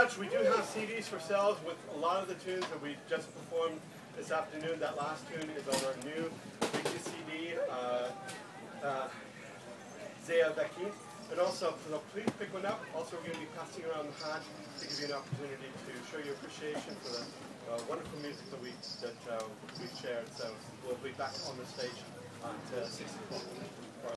much. We do have CDs for sales with a lot of the tunes that we just performed this afternoon. That last tune is on our new weekly CD, Zia Avec Quinte. And also, so please pick one up. Also, we're going to be passing around the hat to give you an opportunity to show your appreciation for the wonderful music that we've shared. So we'll be back on the stage at 6 o'clock.